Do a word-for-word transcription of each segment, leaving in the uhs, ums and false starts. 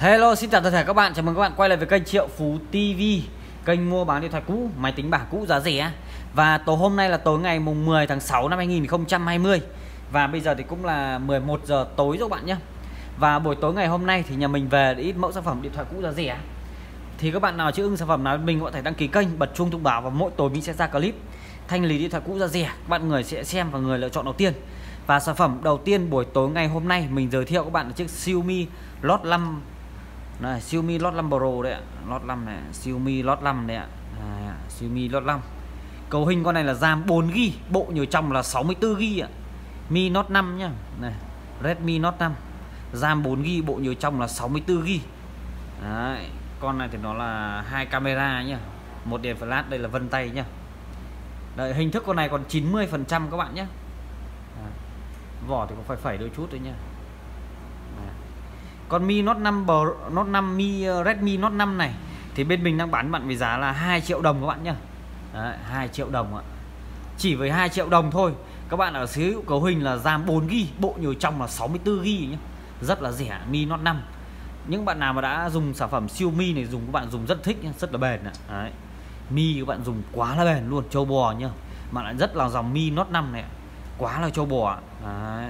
Hello, xin chào tất cả các bạn, chào mừng các bạn quay lại với kênh Triệu Phú ti vi, kênh mua bán điện thoại cũ, máy tính bảng cũ giá rẻ. Và tối hôm nay là tối ngày mùng mười tháng sáu năm hai nghìn không trăm hai mươi. Và bây giờ thì cũng là mười một giờ tối rồi các bạn nhé. Và buổi tối ngày hôm nay thì nhà mình về ít mẫu sản phẩm điện thoại cũ giá rẻ. Thì các bạn nào chưa ưng sản phẩm nào mình có thể đăng ký kênh, bật chuông thông báo, và mỗi tối mình sẽ ra clip thanh lý điện thoại cũ giá rẻ. Các bạn người sẽ xem và người lựa chọn đầu tiên. Và sản phẩm đầu tiên buổi tối ngày hôm nay mình giới thiệu các bạn là chiếc Xiaomi Note năm này, Xiaomi Note năm Pro đấy ạ, Note năm này, Xiaomi Note năm đấy ạ. À, Xiaomi Note năm. Cấu hình con này là RAM bốn gi bi, bộ nhớ trong là sáu mươi tư gi bi ạ. Mi Note năm nhá. Này, Redmi Note năm. RAM bốn gi bi, bộ nhớ trong là sáu mươi tư gi bi. Đấy, con này thì nó là hai camera nhá. Một đèn flash, đây là vân tay nhá. Đấy, hình thức con này còn chín mươi phần trăm các bạn nhé. Vỏ thì cũng phải phẩy đôi chút thôi nha. Con Mi Note năm Note năm Mi Redmi Note năm này thì bên mình đang bán bạn với giá là hai triệu đồng các bạn nhá. Đấy, hai triệu đồng ạ. Chỉ với hai triệu đồng thôi các bạn ở sở hữu cấu hình là RAM bốn gi bi, bộ nhớ trong là sáu mươi tư gi bi nhá. Rất là rẻ. Mi Note năm. Những bạn nào mà đã dùng sản phẩm Xiaomi này dùng, các bạn dùng rất thích nhá, rất là bền ạ. Đấy. Mi các bạn dùng quá là bền luôn, trâu bò nhá. Mà lại rất là dòng Mi Note năm này, quá là trâu bò. Đấy.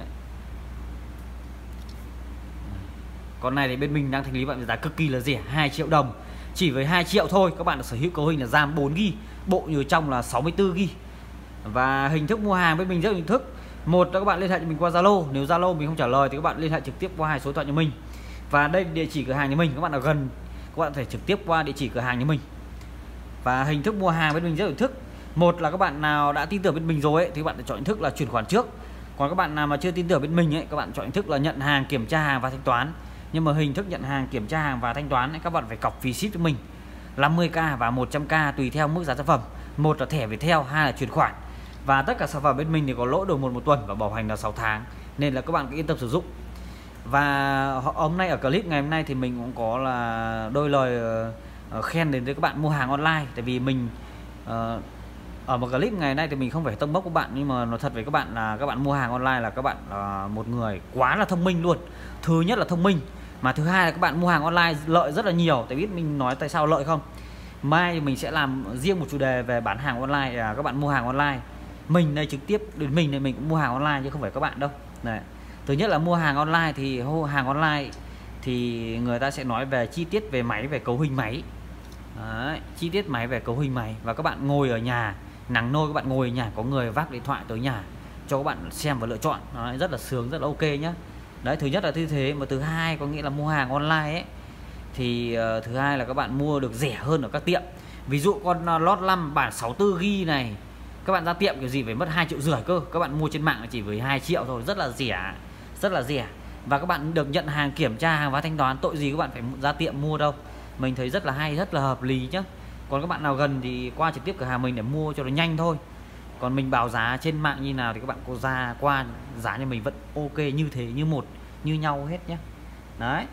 Con này thì bên mình đang thanh lý bạn với giá cực kỳ là rẻ, hai triệu đồng. Chỉ với hai triệu thôi các bạn được sở hữu cấu hình là RAM bốn gi bi, bộ nhớ trong là sáu mươi tư gi bi. Và hình thức mua hàng bên mình rất là hình thức. Một là các bạn liên hệ cho mình qua Zalo, nếu Zalo mình không trả lời thì các bạn liên hệ trực tiếp qua hai số điện thoại nhà mình. Và đây địa chỉ cửa hàng nhà mình, các bạn ở gần các bạn phải trực tiếp qua địa chỉ cửa hàng nhà mình. Và hình thức mua hàng bên mình rất là hình thức. Một là các bạn nào đã tin tưởng bên mình rồi ấy, thì các bạn chọn hình thức là chuyển khoản trước. Còn các bạn nào mà chưa tin tưởng bên mình ấy, các bạn chọn hình thức là nhận hàng, kiểm tra hàng và thanh toán. Nhưng mà hình thức nhận hàng, kiểm tra hàng và thanh toán ấy, các bạn phải cọc phí ship cho mình năm mươi k và một trăm k tùy theo mức giá sản phẩm. Một là thẻ Viettel, hai là chuyển khoản. Và tất cả sản phẩm bên mình thì có lỗi đầu một một tuần và bảo hành là sáu tháng, nên là các bạn cứ yên tâm sử dụng. Và hôm nay ở clip ngày hôm nay thì mình cũng có là đôi lời khen đến với các bạn mua hàng online. Tại vì mình uh, ở một clip ngày nay thì mình không phải tông bốc các bạn, nhưng mà nói thật với các bạn là các bạn mua hàng online là các bạn là một người quá là thông minh luôn. Thứ nhất là thông minh, mà thứ hai là các bạn mua hàng online lợi rất là nhiều. Tại biết mình nói tại sao lợi không? Mai mình sẽ làm riêng một chủ đề về bán hàng online, là các bạn mua hàng online. Mình đây trực tiếp đến mình này, mình cũng mua hàng online chứ không phải các bạn đâu. Này. Thứ nhất là mua hàng online thì hàng online thì người ta sẽ nói về chi tiết về máy, về cấu hình máy. Đấy, chi tiết máy về cấu hình máy. Và các bạn ngồi ở nhà nắng nôi, các bạn ngồi ở nhà có người vác điện thoại tới nhà cho các bạn xem và lựa chọn. Đấy, rất là sướng, rất là ok nhá. Đấy, thứ nhất là như thế. Mà thứ hai có nghĩa là mua hàng online ấy thì uh, thứ hai là các bạn mua được rẻ hơn ở các tiệm. Ví dụ con uh, Note năm bản sáu mươi tư gi bi này các bạn ra tiệm kiểu gì phải mất hai triệu rưỡi cơ. Các bạn mua trên mạng là chỉ với hai triệu thôi, rất là rẻ, rất là rẻ. Và các bạn được nhận hàng, kiểm tra hàng và thanh toán, tội gì các bạn phải ra tiệm mua đâu. Mình thấy rất là hay, rất là hợp lý nhá. Còn các bạn nào gần thì qua trực tiếp cửa hàng mình để mua cho nó nhanh thôi. Còn mình báo giá trên mạng như nào thì các bạn có ra qua giá nhà mình vẫn ok như thế, như một, như nhau hết nhé. Đấy.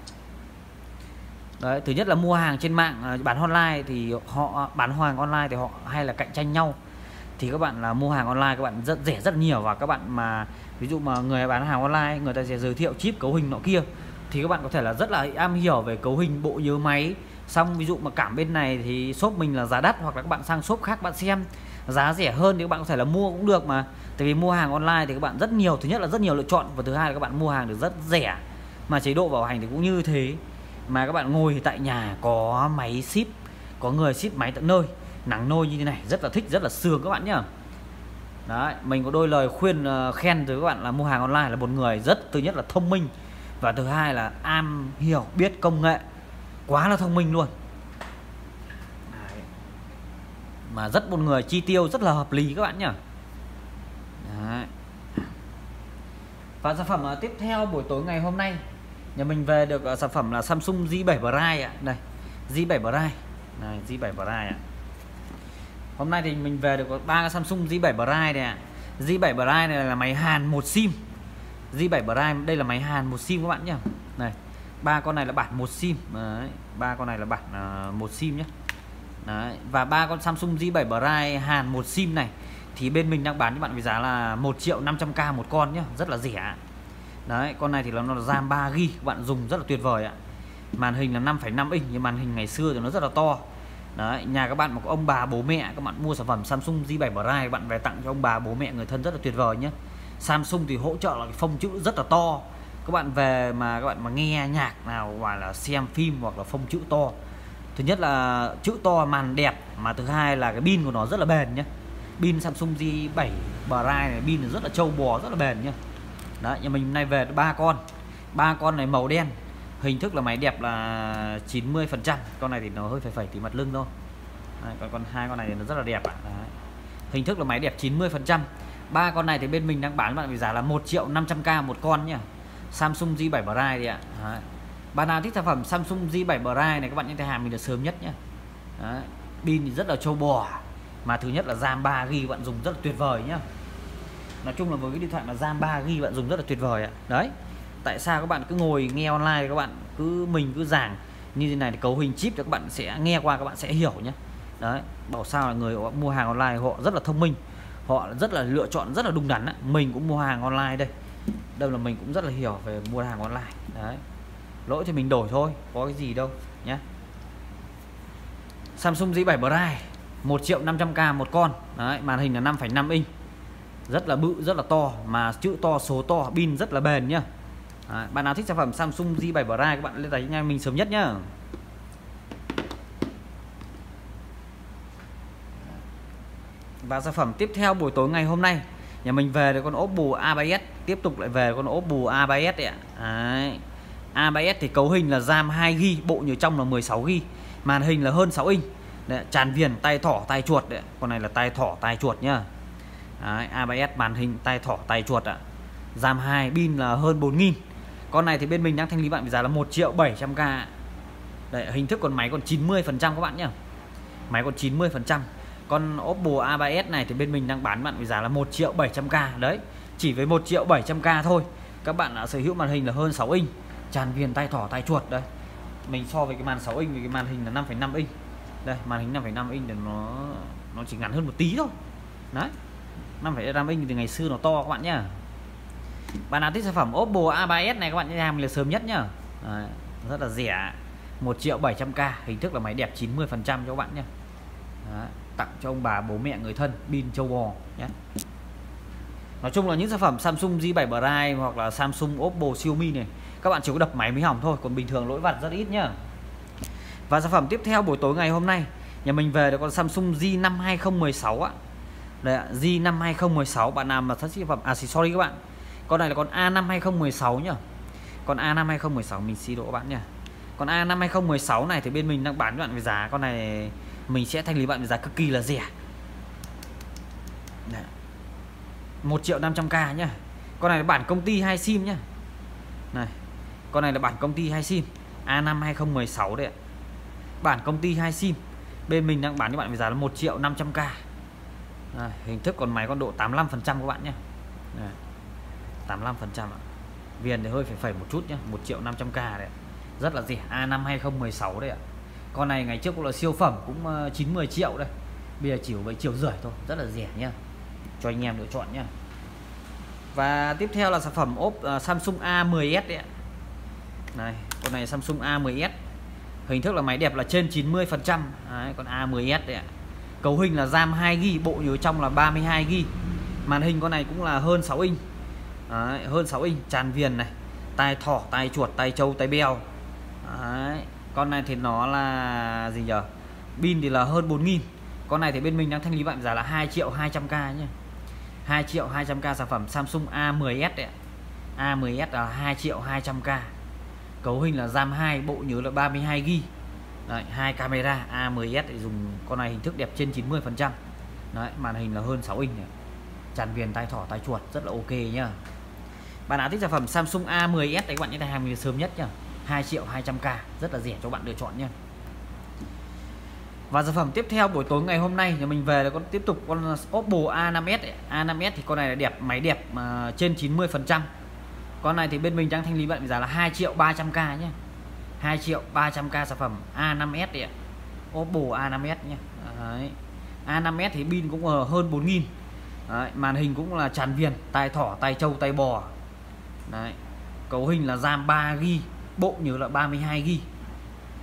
Đấy, thứ nhất là mua hàng trên mạng bán online thì họ bán hàng online thì họ hay là cạnh tranh nhau. Thì các bạn là mua hàng online các bạn rất rẻ rất nhiều. Và các bạn mà ví dụ mà người bán hàng online người ta sẽ giới thiệu chip cấu hình nọ kia thì các bạn có thể là rất là am hiểu về cấu hình, bộ nhớ máy. Xong ví dụ mà cảm bên này thì shop mình là giá đắt, hoặc là các bạn sang shop khác bạn xem giá rẻ hơn thì các bạn có thể là mua cũng được mà. Tại vì mua hàng online thì các bạn rất nhiều, thứ nhất là rất nhiều lựa chọn, và thứ hai là các bạn mua hàng được rất rẻ. Mà chế độ bảo hành thì cũng như thế. Mà các bạn ngồi tại nhà có máy ship, có người ship máy tận nơi, nắng nôi như thế này, rất là thích, rất là sướng các bạn nhá. Đấy, mình có đôi lời khuyên uh, khen tới các bạn là mua hàng online là một người rất, thứ nhất là thông minh, và thứ hai là am hiểu biết công nghệ, quá là thông minh luôn. Đấy. Mà rất một người chi tiêu rất là hợp lý các bạn nhá. Đấy. Và sản phẩm uh, tiếp theo buổi tối ngày hôm nay nhà mình về được uh, sản phẩm là Samsung J bảy Prime ạ. Đây, J bảy Prime. Này, J bảy Prime ạ. Hôm nay thì mình về được có ba Samsung J bảy Prime này ạ. J bảy Prime này là máy Hàn một sim. J bảy Prime đây là máy Hàn một sim các bạn nhá. Này, ba con này là bản một sim. Đấy, ba con này là bản uh, một sim nhé. Đấy, và ba con Samsung J bảy Prime Hàn một sim này thì bên mình đang bán cho bạn với giá là một triệu năm trăm k một con nhá, rất là rẻ. Đấy, con này thì nó là RAM ba gi bi, các bạn dùng rất là tuyệt vời ạ. Màn hình là năm phẩy năm inch, nhưng màn hình ngày xưa thì nó rất là to. Đấy, nhà các bạn mà có ông bà bố mẹ, các bạn mua sản phẩm Samsung J bảy Prime, các bạn về tặng cho ông bà bố mẹ người thân rất là tuyệt vời nhé. Samsung thì hỗ trợ là cái phông chữ rất là to. Các bạn về mà các bạn mà nghe nhạc nào hoặc là xem phim hoặc là phông chữ to, thứ nhất là chữ to, màn đẹp, mà thứ hai là cái pin của nó rất là bền nhé. Pin Samsung J bảy Prime này pin rất là trâu bò, rất là bền nhá. Đấy, nhà mình nay về ba con. Ba con này màu đen. Hình thức là máy đẹp là chín mươi phần trăm. Con này thì nó hơi phẩy phẩy tí mặt lưng thôi. Đấy, còn con hai con này thì nó rất là đẹp ạ. Đấy. Hình thức là máy đẹp chín mươi phần trăm. Ba con này thì bên mình đang bán bạn với giá là một triệu năm trăm k một con nhá. Samsung J bảy Prime đi ạ. Đấy. Bạn nào thích sản phẩm Samsung J bảy Prime này, các bạn những tay hàng mình được sớm nhất nhá. Đấy. Pin thì rất là trâu bò. Mà thứ nhất là RAM ba gi ga bai bạn dùng rất là tuyệt vời nhá. Nói chung là với cái điện thoại mà RAM ba gi ga bai bạn dùng rất là tuyệt vời ạ. Đấy. Tại sao các bạn cứ ngồi nghe online, các bạn cứ mình cứ giảng như thế này thì cấu hình chip cho các bạn sẽ nghe qua, các bạn sẽ hiểu nhé. Đấy, bảo sao là người họ mua hàng online họ rất là thông minh, họ rất là lựa chọn rất là đúng đắn. Mình cũng mua hàng online đây, đâu là mình cũng rất là hiểu về mua hàng online. Đấy, lỗi thì mình đổi thôi, có cái gì đâu nhé. Samsung J bảy Prime một triệu năm trăm k một con. Đấy, màn hình là năm phẩy năm inch, rất là bự, rất là to, mà chữ to, số to, pin rất là bền nhá. Đấy, bạn nào thích sản phẩm Samsung J bảy Prime, các bạn lên tay nha mình sớm nhất nhá. Và sản phẩm tiếp theo buổi tối ngày hôm nay, nhà mình về được con Oppo A ba S, tiếp tục lại về con Oppo A ba S đấy ạ. Đấy. A ba S thì cấu hình là RAM hai gi ga bai, bộ nhớ trong là mười sáu gi ga bai, màn hình là hơn sáu inch. Đấy, tràn viền, tay thỏ, tay chuột đấy. Con này là tay thỏ, tay chuột nhá. Đấy, A ba S màn hình tay thỏ, tay chuột ạ. RAM hai, pin là hơn bốn nghìn. Con này thì bên mình đang thanh lý bạn với giá là một triệu bảy trăm k. Đấy, hình thức con máy còn chín mươi phần trăm các bạn nhá. Máy còn chín mươi phần trăm. Con Oppo A ba S này thì bên mình đang bán bạn với giá là một triệu bảy trăm k. Đấy, chỉ với một triệu bảy trăm k thôi, các bạn đã sở hữu màn hình là hơn sáu inch, tràn viền, tay thỏ, tay chuột. Đây, mình so với cái màn sáu inch với cái màn hình là năm phẩy năm inch. Đây, màn hình năm phẩy năm inch thì nó nó chỉ ngắn hơn một tí thôi. Đấy, năm phẩy năm inch thì ngày xưa nó to các bạn nhá. Bạn nào thích sản phẩm Oppo A ba S này, các bạn nhớ mình là sớm nhất nhá. Đấy, rất là rẻ, một triệu bảy trăm k, hình thức là máy đẹp chín mươi phần trăm cho các bạn nhé. Đấy, tặng cho ông bà bố mẹ người thân, pin châu bò nhé. Nói chung là những sản phẩm Samsung J bảy Prime hoặc là Samsung, Oppo, Xiaomi này, các bạn chỉ có đập máy mới hỏng thôi, còn bình thường lỗi vặt rất ít nhá. Và sản phẩm tiếp theo buổi tối ngày hôm nay, nhà mình về được con Samsung J năm hai không một sáu ạ. Đây ạ, J năm hai không một sáu. Bạn nào mà thích sản phẩm, à sorry các bạn, con này là con A năm hai không một sáu nhá. Con A năm hai không một sáu, mình xin lỗi các bạn nha. Còn A năm hai không một sáu này thì bên mình đang bán cho bạn với giá, con này mình sẽ thanh lý bạn với giá cực kỳ là rẻ. Đấy, một triệu năm trăm k nhá. Con này là bản công ty hai sim nhá. Này, con này là bản công ty hai sim, A năm hai không một sáu đấy ạ. Bản công ty hai sim. Bên mình đang bán cho bạn với giá là một triệu năm trăm k. Đây, hình thức còn máy con độ tám mươi lăm phần trăm các bạn nhé. Đây, tám mươi lăm phần trăm ạ. Viền thì hơi phải phẩy một chút nhé, một triệu năm trăm k đấy. Rất là rẻ, A năm hai không một sáu đấy ạ. Con này ngày trước cũng là siêu phẩm, cũng chín mươi triệu đây. Bây giờ chỉ bảy triệu rưỡi thôi, rất là rẻ nhá. Cho anh em lựa chọn nhá. Và tiếp theo là sản phẩm ốp uh, Samsung A mười S đấy ạ. Này, con này Samsung A mười S. Hình thức là máy đẹp là trên chín mươi phần trăm. Đấy, con A mười S đấy ạ. Cấu hình là RAM hai gi ga bai, bộ nhớ trong là ba mươi hai gi ga bai. Màn hình con này cũng là hơn sáu inch. Đấy, hơn sáu inch, tràn viền này, tay thỏ, tay chuột, tay trâu, tay beo. Đấy, con này thì nó là gì nhờ? Pin thì là hơn bốn nghìn. Con này thì bên mình đang thanh lý bạn giá là hai triệu hai trăm k nhé. hai triệu hai trăm k sản phẩm Samsung A mười S đấy ạ. A mười S là hai triệu hai trăm k. Cấu hình là RAM hai, bộ nhớ là ba mươi hai gi ga bai. Đấy, hai camera. A mười S thì dùng con này hình thức đẹp trên chín mươi phần trăm. Đấy, màn hình là hơn sáu inch này. Tràn viền, tay thỏ, tay chuột, rất là ok nhá. Bạn nào thích sản phẩm Samsung A mười S thì các bạn nhớ hàng mình sớm nhất nhá. hai triệu hai trăm k, rất là rẻ cho bạn lựa chọn nhé. Và sản phẩm tiếp theo buổi tối ngày hôm nay nhà mình về là con tiếp tục con Oppo A năm S. A năm S thì con này là đẹp, máy đẹp mà trên chín mươi phần trăm. Con này thì bên mình đang thanh lý bạn giá là hai triệu ba trăm k nhé. hai triệu ba trăm k sản phẩm A năm S đấy ạ. Oppo A năm S nhé. Đấy. A năm S thì pin cũng ở hơn bốn nghìn. Đấy, màn hình cũng là tràn viền, tay thỏ, tay trâu, tay bò. Đấy. Cấu hình là RAM ba gi ga bai, bộ nhớ là ba mươi hai gi ga bai.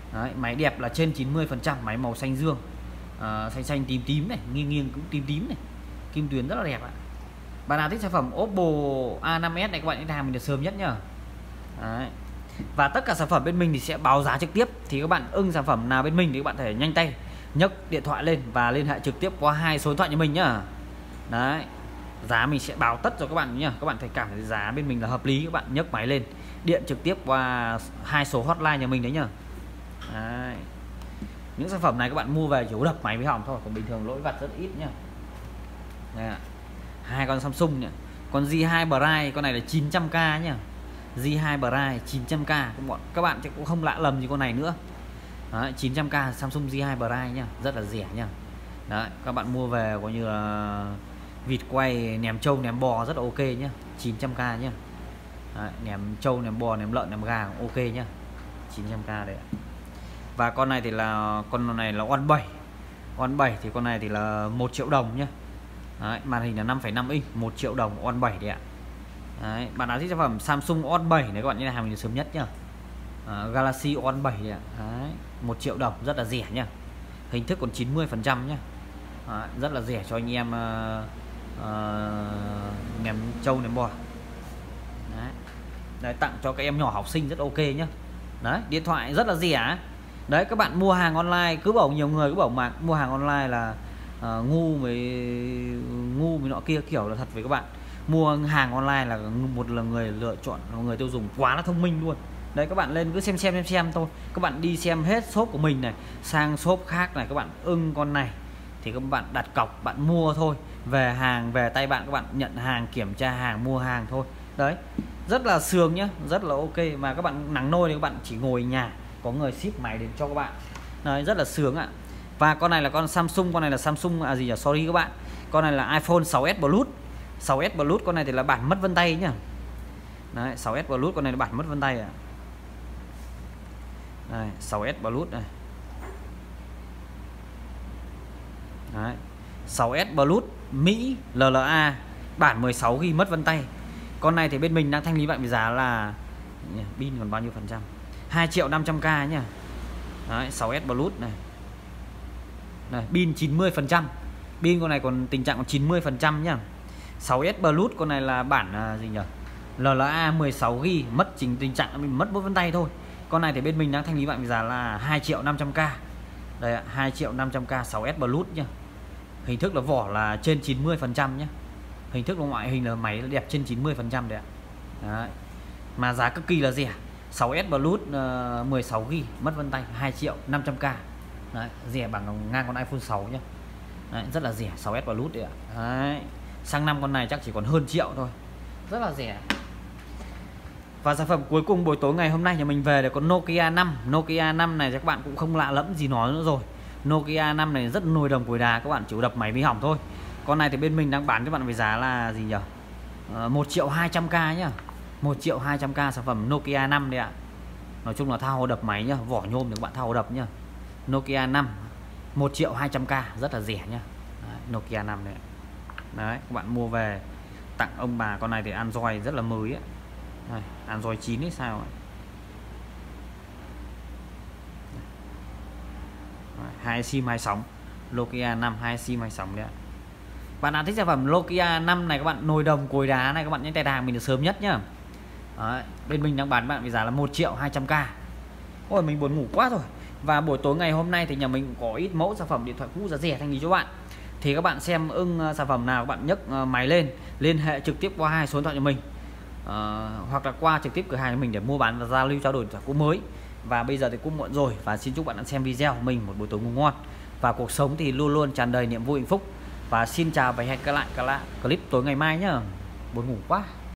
Đấy, máy đẹp là trên chín mươi phần trăm, máy màu xanh dương, à, xanh xanh tím tím này, nghiêng nghiêng cũng tím tím này, kim tuyến rất là đẹp ạ. Bạn nào thích sản phẩm Oppo A năm s này các bạn hãy hàng mình được sớm nhất nhá. Đấy. Và tất cả sản phẩm bên mình thì sẽ báo giá trực tiếp, thì các bạn ưng sản phẩm nào bên mình thì các bạn thể nhanh tay nhấc điện thoại lên và liên hệ trực tiếp qua hai số điện thoại nhà mình nhá. Đấy, giá mình sẽ báo tất cho các bạn nhá. Các bạn phải cảm thấy giá bên mình là hợp lý, các bạn nhấc máy lên điện trực tiếp qua hai số hotline nhà mình đấy nhá. Đấy. Những sản phẩm này các bạn mua về chỉ có đập máy với hỏng thôi, còn bình thường lỗi vặt rất ít nhá. Đây ạ. Hai con Samsung nhá. Con G hai Prime con này là chín trăm k nhá. G hai Prime chín trăm k, các bạn cũng không lạ lầm gì con này nữa. Đấy, chín trăm k Samsung G hai Prime nhá, rất là rẻ nhá. Đấy, các bạn mua về coi như là vịt quay, ném trâu, ném bò rất là ok nhá, chín trăm k nhá. Đấy, ném trâu, ném bò, ném lợn, ném gà ok nhá, chín trăm k đấy. Và con này thì là con này là One bảy. One bảy thì con này thì là một triệu đồng nhá. Đấy, màn hình là năm phẩy năm inch, một triệu đồng One bảy đấy ạ. Đấy, bạn nào thích sản phẩm Samsung One bảy này các bạn nhớ hàng mình sớm nhất nhá. À, Galaxy One bảy đấy ạ. Đấy, một triệu đồng rất là rẻ nhá. Hình thức còn chín mươi phần trăm nhá. Đấy, rất là rẻ cho anh em uh, uh, ném trâu ném bò. Đấy. Đấy, tặng cho các em nhỏ học sinh rất ok nhá. Đấy, điện thoại rất là rẻ. Đấy, các bạn mua hàng online cứ bảo nhiều người cứ bảo mà mua hàng online là uh, ngu với ngu với nọ kia, kiểu là thật với các bạn. Mua hàng online là một là người lựa chọn, người tiêu dùng quá là thông minh luôn. Đấy, các bạn lên cứ xem xem xem xem thôi. Các bạn đi xem hết shop của mình này sang shop khác này, các bạn ưng con này thì các bạn đặt cọc, bạn mua thôi, về hàng về tay bạn, các bạn nhận hàng, kiểm tra hàng, mua hàng thôi. Đấy, rất là sướng nhá, rất là ok. Mà các bạn nắng nôi thì các bạn chỉ ngồi nhà, có người ship máy đến cho các bạn. Đấy, rất là sướng ạ. Và con này là con Samsung, con này là Samsung à gì nhỉ, sorry các bạn. Con này là iPhone sáu s Plus. sáu s Plus con này thì là bản mất vân tay nhá. Đấy, sáu s Plus con này là bản mất vân tay à. Đây, sáu s Plus này. Đấy, sáu s Plus Mỹ lờ lờ a bản mười sáu gi ga bai mất vân tay. Con này thì bên mình đang thanh lý bạn với giá là pin còn bao nhiêu phần trăm? hai triệu năm trăm k nhá. Đấy, sáu s Plus này. Này, pin chín mươi phần trăm. Pin con này còn tình trạng còn chín mươi phần trăm nhá. sáu s Plus con này là bản à, gì nhỉ? lờ lờ a mười sáu gi ga bai, mất trình tình trạng mình mất mất vân tay thôi. Con này thì bên mình đang thanh lý bạn với giá là hai triệu năm trăm k. Đây ạ, hai triệu năm trăm k sáu s Plus nhá. Hình thức là vỏ là trên chín mươi phần trăm nhá. Hình thức là ngoại hình là máy là đẹp trên chín mươi phần trăm đấy ạ. Đấy. Mà giá cực kỳ là rẻ. sáu s Plus uh, mười sáu gi ga bai mất vân tay hai triệu năm trăm k. Đấy, rẻ bằng ngang con iPhone sáu nhá. Đấy, rất là rẻ, sáu s Plus đấy ạ. Đấy. Sang năm con này chắc chỉ còn hơn triệu thôi. Rất là rẻ. Và sản phẩm cuối cùng buổi tối ngày hôm nay nhà mình về là con Nokia năm. Nokia năm này các bạn cũng không lạ lẫm gì nó nữa rồi. Nokia năm này rất nồi đồng cối đá, các bạn chỉ đập máy bị hỏng thôi. Con này thì bên mình đang bán các bạn với giá là gì nhỉ? À, một triệu hai trăm k nhá. một triệu hai trăm k sản phẩm Nokia năm đấy ạ. Nói chung là thao đập máy nhá, vỏ nhôm thì các bạn thao đập nhá. Nokia năm một triệu hai trăm k rất là rẻ nhá. Đấy, Nokia năm đấy. Đấy, các bạn mua về tặng ông bà. Con này thì Android rất là mới ấy. Đây, Android chín ấy sao ấy. Hai sim hai sóng, Nokia năm hai sim hai sóng đấy ạ. Bạn nào thích sản phẩm Nokia năm này các bạn, nồi đồng cối đá này các bạn nhấn tay hàng mình được sớm nhất nhá. Đấy, bên mình đang bán bạn với giá là một triệu hai trăm k. Ôi mình buồn ngủ quá rồi. Và buổi tối ngày hôm nay thì nhà mình cũng có ít mẫu sản phẩm điện thoại cũ giá rẻ thanh lý cho bạn. Thì các bạn xem ưng sản phẩm nào các bạn nhấc máy lên, liên hệ trực tiếp qua hai số điện thoại của mình. À, hoặc là qua trực tiếp cửa hàng của mình để mua bán và giao lưu trao đổi điện thoại cũ mới. Và bây giờ thì cũng muộn rồi, và xin chúc bạn đã xem video của mình một buổi tối ngủ ngon. Và cuộc sống thì luôn luôn tràn đầy niềm vui hạnh phúc. Và xin chào và hẹn gặp lại các clip tối ngày mai nhá. Buồn ngủ quá.